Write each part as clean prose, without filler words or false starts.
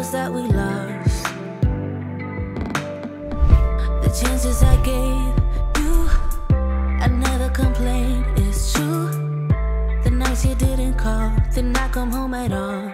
battles that we lost, the chances I gave you, I never complained, it's true. The nights you didn't call, did not come home at all.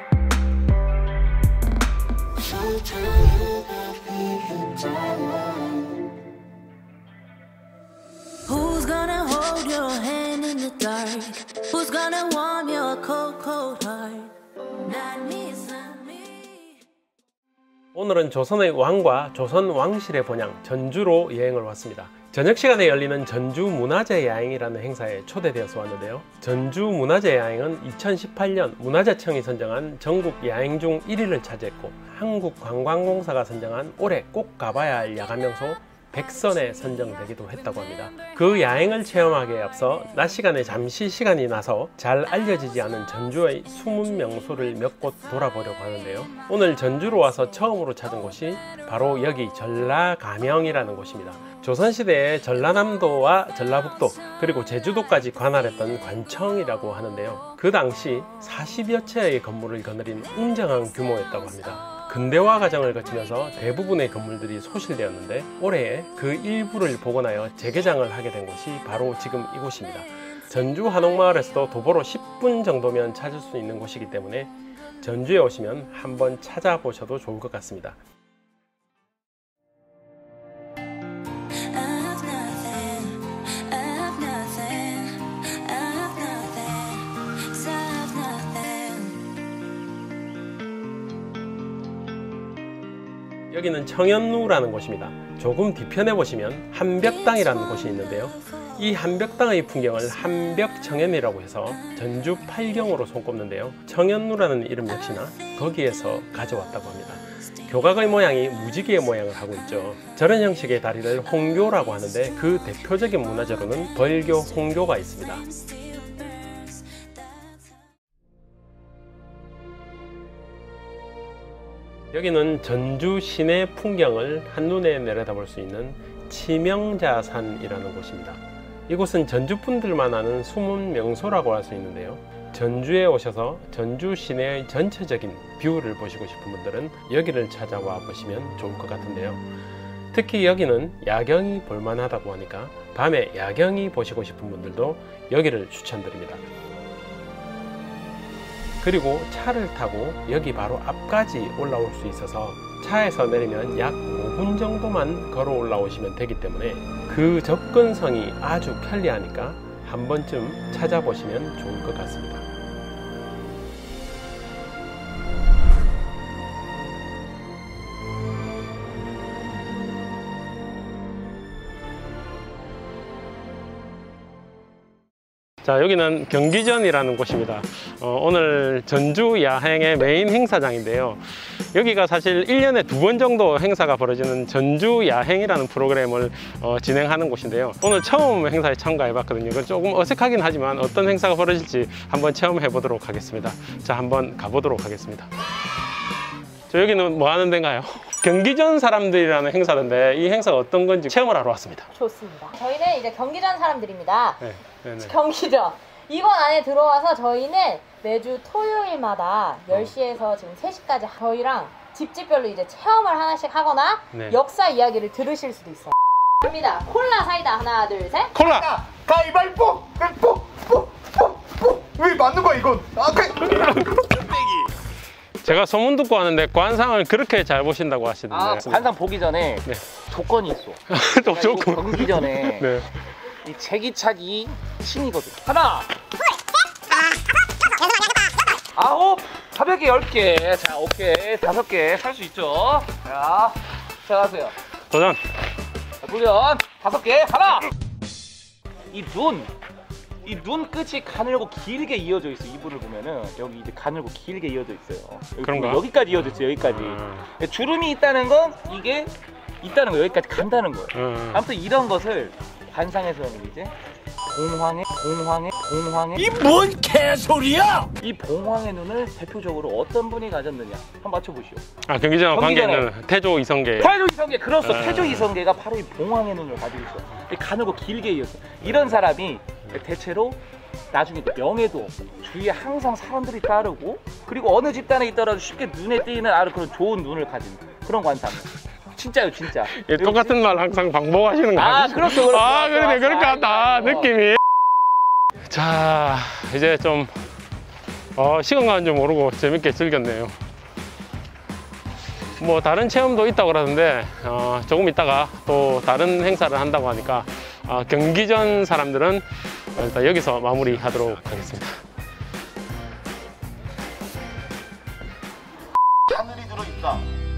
Who's gonna hold your hand in the dark? Who's gonna warm your cold, cold heart? Not me, it's not me. 오늘은 조선의 왕과 조선 왕실의 본향 전주로 여행을 왔습니다. 저녁 시간에 열리는 전주 문화재 야행이라는 행사에 초대되어서 왔는데요. 전주 문화재 야행은 2018년 문화재청이 선정한 전국 야행 중 1위를 차지했고, 한국관광공사가 선정한 올해 꼭 가봐야 할 야간 명소 100선에 선정되기도 했다고 합니다. 그 야행을 체험하기에 앞서 낮 시간에 잠시 시간이 나서 잘 알려지지 않은 전주의 숨은 명소를 몇 곳 돌아보려고 하는데요. 오늘 전주로 와서 처음으로 찾은 곳이 바로 여기 전라가명이라는 곳입니다. 조선시대에 전라남도와 전라북도 그리고 제주도까지 관할했던 관청이라고 하는데요. 그 당시 40여 채의 건물을 거느린 웅장한 규모였다고 합니다. 근대화 과정을 거치면서 대부분의 건물들이 소실되었는데 올해 그 일부를 복원하여 재개장을 하게 된 곳이 바로 지금 이곳입니다. 전주 한옥마을에서도 도보로 10분 정도면 찾을 수 있는 곳이기 때문에 전주에 오시면 한번 찾아보셔도 좋을 것 같습니다. 여기는 청현루라는 곳입니다. 조금 뒤편에 보시면 한벽당이라는 곳이 있는데요. 이 한벽당의 풍경을 한벽청현이라고 해서 전주 팔경으로 손꼽는데요. 청현루라는 이름 역시나 거기에서 가져왔다고 합니다. 교각의 모양이 무지개의 모양을 하고 있죠. 저런 형식의 다리를 홍교라고 하는데 그 대표적인 문화재로는 벌교, 홍교가 있습니다. 여기는 전주 시내 풍경을 한눈에 내려다볼 수 있는 치명자산이라는 곳입니다. 이곳은 전주분들만 아는 숨은 명소라고 할 수 있는데요. 전주에 오셔서 전주 시내의 전체적인 뷰를 보시고 싶은 분들은 여기를 찾아와 보시면 좋을 것 같은데요. 특히 여기는 야경이 볼만하다고 하니까 밤에 야경이 보시고 싶은 분들도 여기를 추천드립니다. 그리고 차를 타고 여기 바로 앞까지 올라올 수 있어서 차에서 내리면 약 5분 정도만 걸어 올라오시면 되기 때문에 그 접근성이 아주 편리하니까 한 번쯤 찾아보시면 좋을 것 같습니다. 자, 여기는 경기전이라는 곳입니다. 오늘 전주 야행의 메인 행사장인데요. 여기가 사실 1년에 2번 정도 행사가 벌어지는 전주 야행이라는 프로그램을 진행하는 곳인데요. 오늘 처음 행사에 참가해 봤거든요. 이건 조금 어색하긴 하지만 어떤 행사가 벌어질지 한번 체험해 보도록 하겠습니다. 자, 한번 가보도록 하겠습니다. 저 여기는 뭐 하는 데인가요? 경기전 사람들이라는 행사인데 이 행사가 어떤 건지 체험을 하러 왔습니다. 좋습니다. 저희는 이제 경기전 사람들입니다. 네, 네네. 경기전. 이번 안에 들어와서 저희는 매주 토요일마다 10시에서 지금 3시까지 저희랑 집집별로 이제 체험을 하나씩 하거나 네. 역사 이야기를 들으실 수도 있어요. 갑니다. 콜라 사이다 하나 둘 셋. 콜라! 가위바위보! 왜 맞는 거야 이건? 제가 소문 듣고 왔는데 관상을 그렇게 잘 보신다고 하시던데. 관상 보기 전에 네. 조건이 있어. 또 조건. 경기 전에 네. 이 제기차기 신이거든. 하나, 아홉, 가볍게 10개. 자, 오케이. 5개 살 수 있죠. 자, 하세요. 도전. 훈련 5개. 하나. 이 눈 끝이 가늘고 길게 이어져 있어. 이분을 보면은 여기 이제 가늘고 길게 이어져 있어요. 그런가? 여기까지 이어져 있어요. 여기까지. 주름이 있다는 건 이게 있다는 거예요. 여기까지 간다는 거예요. 아무튼 이런 것을 관상에서는 이제 봉황의 이 뭔 개소리야! 이 봉황의 눈을 대표적으로 어떤 분이 가졌느냐 한번 맞춰보시오. 아, 경기전 관계는 태조 이성계. 태조 이성계, 그렇소. 태조 이성계가 바로 이 봉황의 눈을 가지고 있어. 가늘고 길게 이었어. 이런 사람이 대체로 나중에 명예도 주위에 항상 사람들이 따르고 그리고 어느 집단에 있더라도 쉽게 눈에 띄는 아주 그런 좋은 눈을 가진 그런 관상. 진짜요, 진짜. 예, 똑같은 말 항상 반복하시는 거 아니죠? 그렇죠. 아, 그러네. 그렇게 한다. 느낌이. 자, 이제 좀 시간 가는 줄 모르고 재밌게 즐겼네요. 뭐 다른 체험도 있다고 그러는데 조금 있다가 또 다른 행사를 한다고 하니까 경기전 사람들은 일단 여기서 마무리하도록 하겠습니다. 하늘이 들어있다.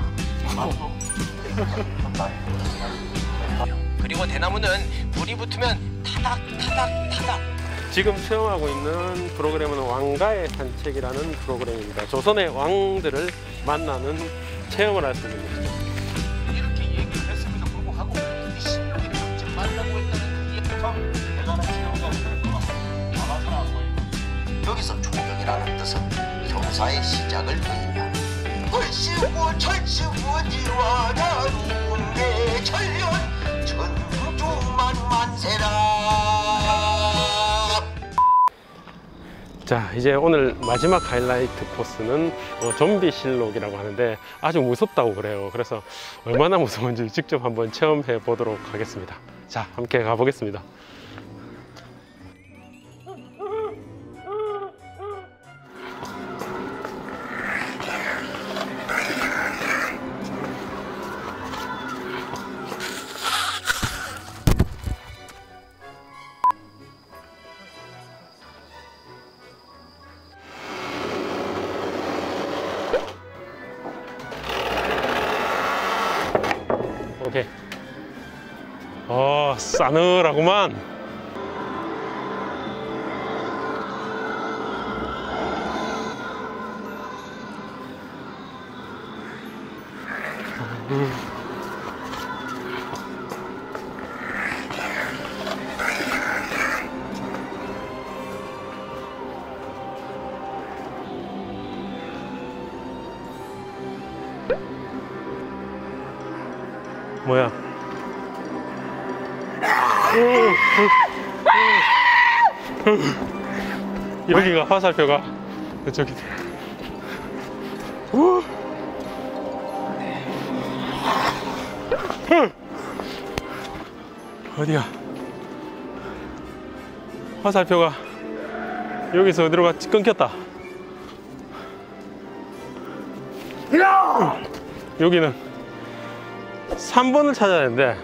그리고 대나무는 불이 붙으면 타닥타닥타닥. 지금 체험하고 있는 프로그램은 왕가의 산책이라는 프로그램입니다. 조선의 왕들을 만나는 체험을 할 수 있는 것이죠. 이렇게 얘기를 했음에도 불구하고 이 신령이 직접 만나고 있다는 그 참 대단한 체험이었구나. 아마도 안 보이고. 여기서 존경이라는 뜻은 형사의 시작을 의미합니다. 얼씨구 철씨구지와 나루운데 천년 전주만만세라. 자, 이제 오늘 마지막 하이라이트 코스는 좀비 실록이라고 하는데 아주 무섭다고 그래요. 그래서 얼마나 무서운지 직접 한번 체험해 보도록 하겠습니다. 자, 함께 가보겠습니다. 오케이. 싸늘하구만. 뭐야? 여기가 화살표가 저기. 어디야? 화살표가 여기서 어디로 갔지? 끊겼다. 여기는 3번을 찾아야 되는데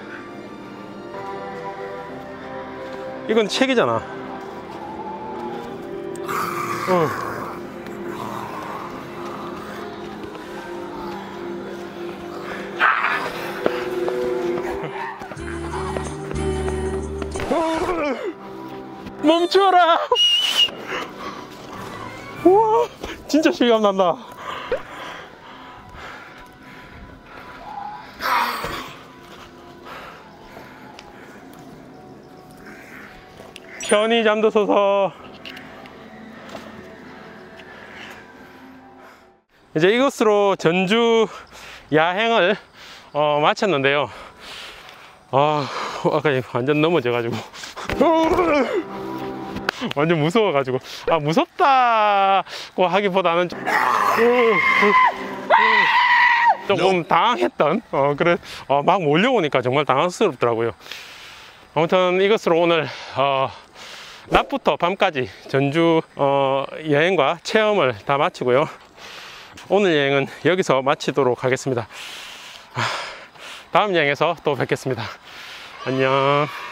이건 책이잖아. 멈춰라. 우와, 진짜 실감 난다. 편히 잠드소서. 이제 이것으로 전주 야행을 마쳤는데요. 아까 완전 넘어져가지고 완전 무서워가지고 무섭다고 하기보다는 조금 당황했던 그래 막 몰려오니까 정말 당황스럽더라고요. 아무튼 이것으로 오늘 낮부터 밤까지 전주 여행과 체험을 다 마치고요. 오늘 여행은 여기서 마치도록 하겠습니다. 다음 여행에서 또 뵙겠습니다. 안녕.